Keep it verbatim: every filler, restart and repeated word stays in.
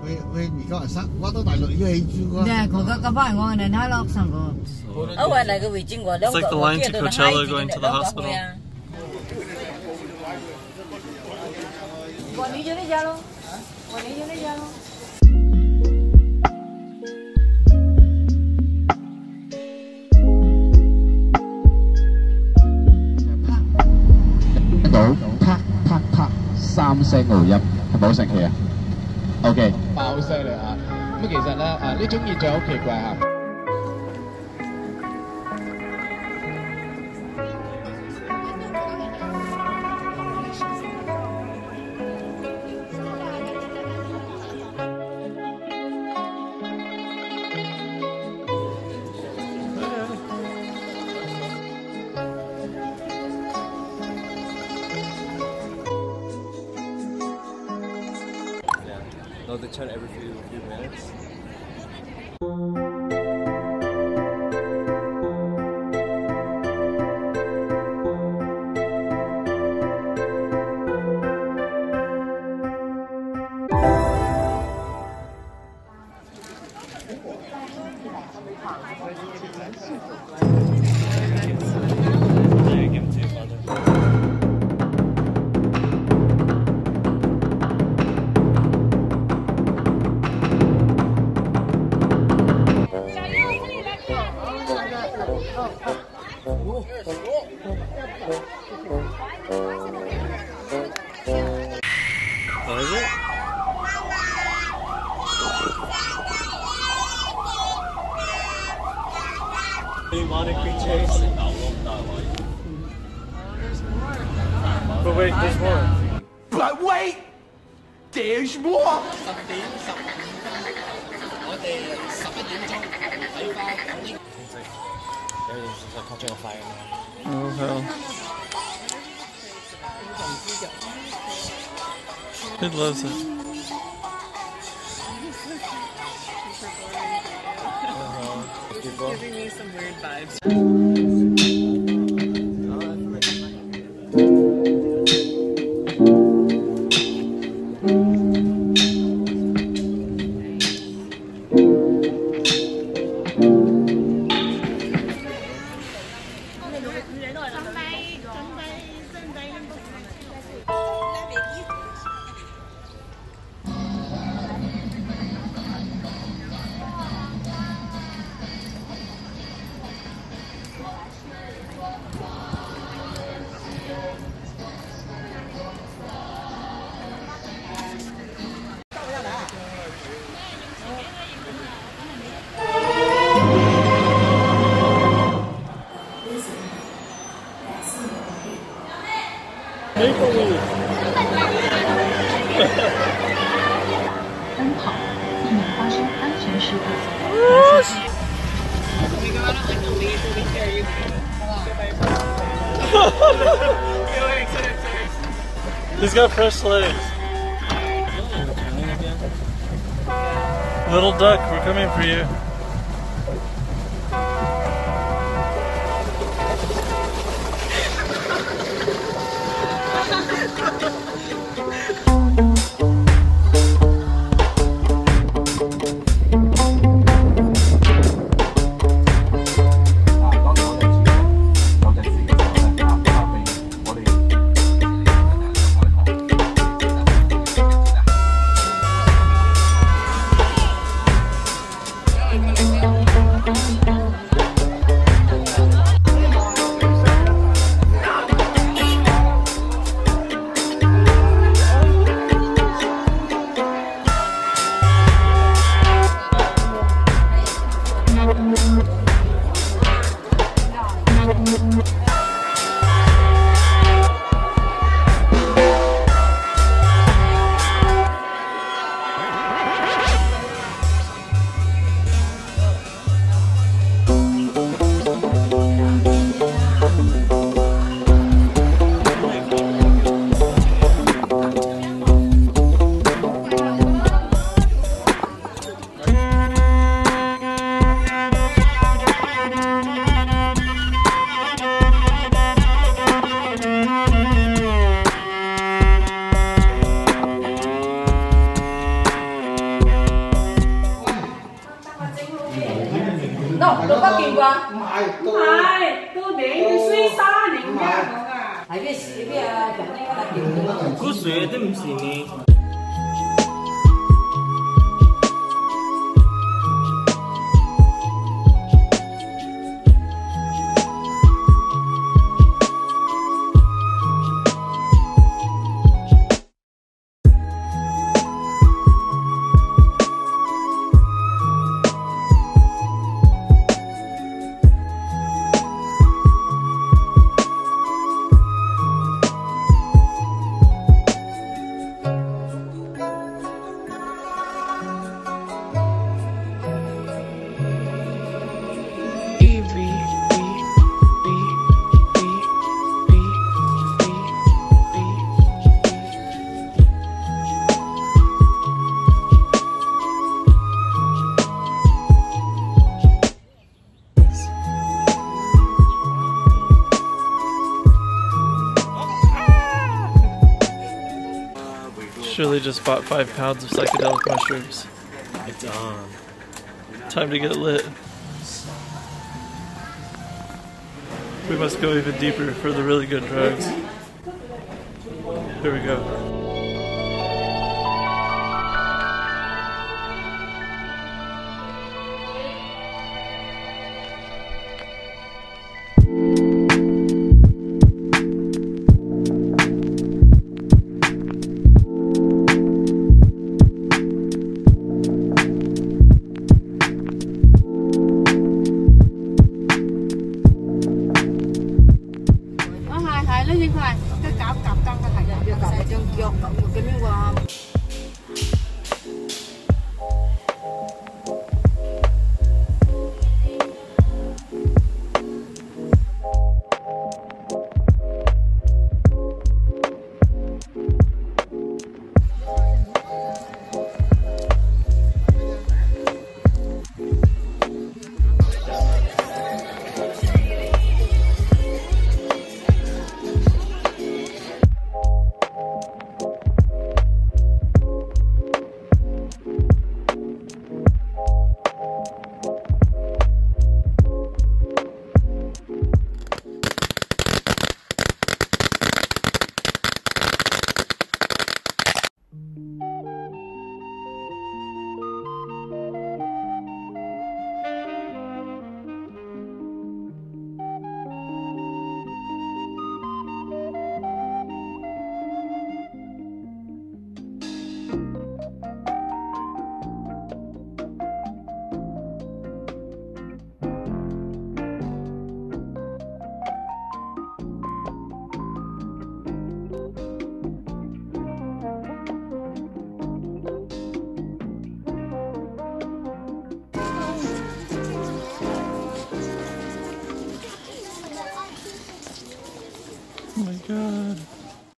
佢佢而家係塞，我到大陸要起住個。 對，嗰個嗰班我哋睇落上個。 我話嚟個會經過兩個， It's like the line to Coachella going to the hospital. 我你就那家咯，我你就那家咯。 到啪啪啪三聲號音，係咪好神奇啊 ？OK， 爆犀利啊！咁其實咧啊，呢種現象好奇怪嚇。 Oh, they turn every few few minutes. What is it? Demonic creatures. But wait, there's more. But wait, there's more. 我哋十一點鐘睇翻咁應。Everything's just like catching on fire now. Oh hell. It loves it. Uh-huh. It's giving me some weird vibes. Maple leaf. 奔跑，避免发生安全事故。 He's got fresh legs. Little duck, we're coming for you. 哦，到北京啩？ 唔係， 唔係，到你去水沙嚟㗎講啊。係咩事咩啊？就呢個點？ 嗰水都唔是你。 Shirley just bought five pounds of psychedelic mushrooms. It's on. Time to get lit. We must go even deeper for the really good drugs. Here we go.